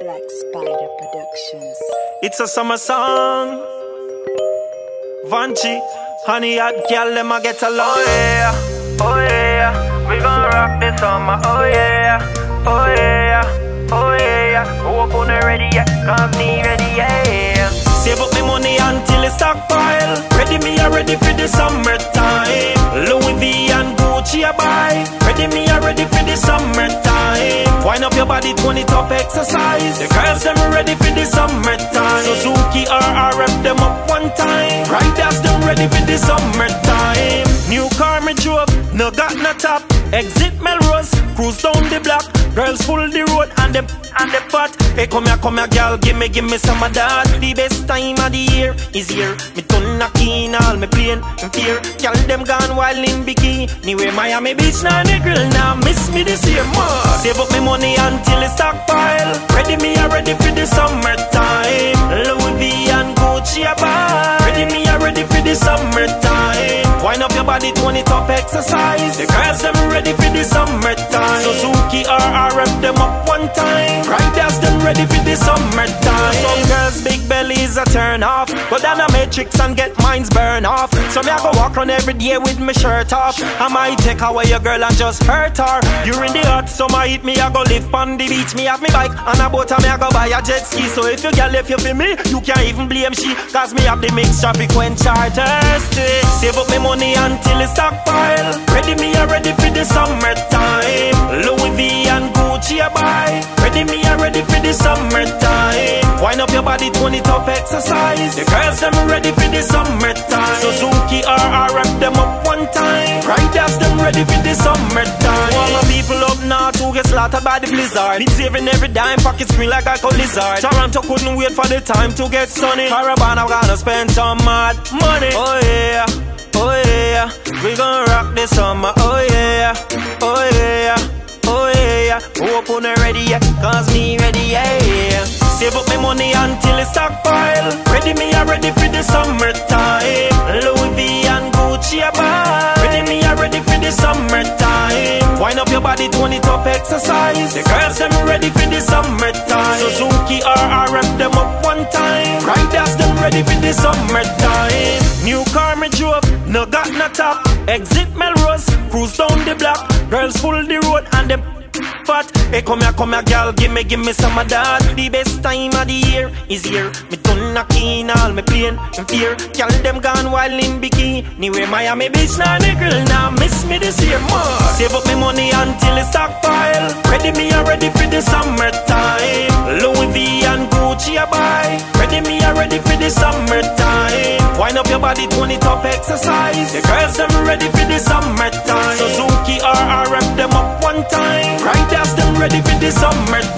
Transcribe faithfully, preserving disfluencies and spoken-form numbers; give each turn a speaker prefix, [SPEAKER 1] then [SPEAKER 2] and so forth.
[SPEAKER 1] Black Spider Productions.
[SPEAKER 2] It's a summer song. Vanchi, honey, hot girl, them a get along.
[SPEAKER 3] Oh yeah, oh yeah, we gon' rock this summer. Oh yeah, oh yeah, oh yeah. Open it ready, yeah, cause me ready, yeah.
[SPEAKER 2] Save up me money until it's stockpile. Ready me a ready for the summertime. Louis V and Gucci a buy. Ready me a ready for the summertime. Wind up your body, twenty top exercise. The girls them ready for the summertime. Suzuki R R rep them up one time. Riders them ready for the summertime. New car me drove, no got no top. Exit Melrose, cruise down the block. Girls full the road and them and the pot. Hey, come here, come here, girl, give me, give me some of that. The best time of the year is here. Me turn a keen, all me plane in fear. Girl, them gone wild in bikini. Anyway, Miami Beach, now the grill, now miss me this year more. Save up me money until it's stockpile. Ready me, I ready for the summertime. Louis V and Gucci a buy. Ready me, I ready for the summertime. Wind up your body, twenty top exercise. The girls, them ready for the summertime. Suzuki R R rep them up one time. Riders them ready for the summertime. Some girls big bellies a turn off. Go down a matrix and get minds burn off. So me I go walk around every day with my shirt off. I might take away your girl and just hurt her. During the hot summer heat me I go live on the beach. Me have me bike and a boat and me I go buy a jet ski. So if you girl if you feel me, you can't even blame she. Cause me have the mixed traffic when charters stick. Save up me money until it's stockpile. Ready me I ready for the summertime. Louis V and Gucci a buy. Ready me I ready for the summertime. Wind up your body, twenty top exercise. The girls them ready for the summertime. Suzuki R R rep them up one time. Riders them ready for the summertime. All my people up north who get slaughtered by the blizzard. Been saving every dime, pocket screen like a lizard. Toronto couldn't wait for the time to get sunny. Caravan I'm gonna spend some mad money. Oh yeah, oh yeah, we gon' rock this summer. Oh yeah, oh yeah, oh yeah. Open it ready, yeah, cause me ready, yeah. Save up my money until it's stockpile. Ready me, I ready for the summertime. Louis V and Gucci a buy. Ready me, I ready for the summertime. Wind up your body, twenty top exercise. The girls them ready for the summertime. Suzuki R R rep them up one time. Riders them ready for the summertime. New car me drove, no got no top. Exit Melrose, cruise down the block. Girls full the road and them fat. Hey, come here, come here, girl, give me, give me some of that. The best time of the year is here. Me turn a keen, all me plane in fear. Girl, them gone wild in bikini. Anyway, Miami Beach, now the grill, now miss me this year more. Save up me money until it's stockpile. Ready me, I ready for the summertime. Louis V and Gucci a buy. Ready me, I ready for the summertime. Wind up your body, twenty top exercise. The girls, them ready for the summertime. Suzuki R R rep them up one time. Riders them ready for the summertime.